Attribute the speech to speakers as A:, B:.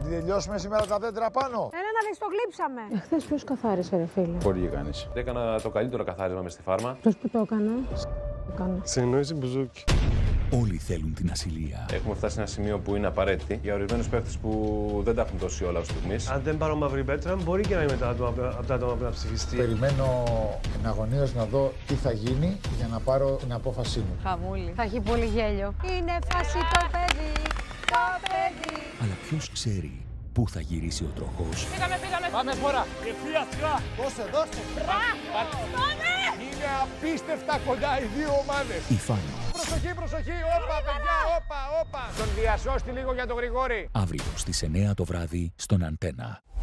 A: τη τελειώσουμε σήμερα τα δέντρα πάνω.
B: Έλα να δεις, το γλύψαμε.
C: Εχθές ποιος καθάρισε, ρε φίλε?
D: Πολύ κανείς. Έκανα το καλύτερο καθάρισμα μες στη φάρμα.
C: Ποιος που το έκανε?
E: Σε εννοήσει μπουζούκι.
F: Όλοι θέλουν την ασυλία.
D: Έχουμε φτάσει σε ένα σημείο που είναι απαραίτητη για ορισμένους παίχτες που δεν τα έχουν δώσει όλα ως στιγμής.
E: Αν δεν πάρω μαύρη πέτρα, μπορεί και να είμαι από τα άτομα που να ψηφιστεί.
A: Περιμένω εναγωνίως να δω τι θα γίνει για να πάρω την απόφασή μου.
B: Χαμούλη. Θα έχει πολύ γέλιο. Είναι φάση το παιδί, το παιδί.
F: Αλλά ποιος ξέρει πού θα γυρίσει ο τροχός?
B: Πήγαμε.
A: Πάμε φορά.
E: Ευθεία σειρά.
A: Δώσε.
B: Μπράβο. Πάμε.
A: Είναι απίστευτα κοντά οι δύο ομάδες.
F: Η Φάνο.
A: Προσοχή. Όπα, παιδιά, όπα. Τον διασώστη λίγο για τον Γρηγόρη.
F: Αύριο στις 9 το βράδυ στον Αντένα.